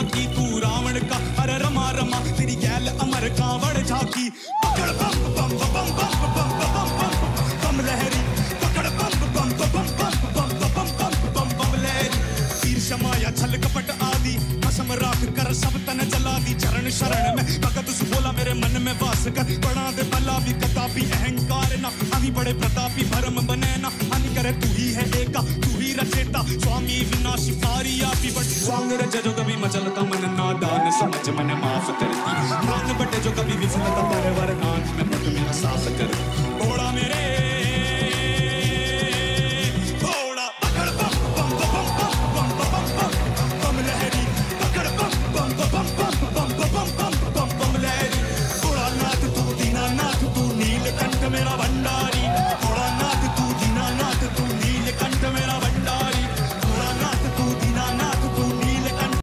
की तू रावण का अरे रमा रमा तेरी गैल अमर कांवड़ झाकी पकड़ बम बम बम बम बम बम बम बम लहरी पकड़ बम बम बम बम बम बम बम बम बम लहरी तीर शमाया छल कपट आदि कसम राख कर सब तन जला दी चरण शरण में भगत उस बोला मेरे मन में वास कर बड़ा दे भला भी कदापि अहंकार ना अभी बड़े प्रतापी भरम बने ना हानि करे तू ही है एका तू ही रचेता स्वामी विनाशी पारी आपी बट स्वांग रज जो कभी मचलता मन नादान समझ मन माफ करती प्राण बटे जो कभी विफलता परवर नाथ में पट मेरा साफ कर घोड़ा मेरे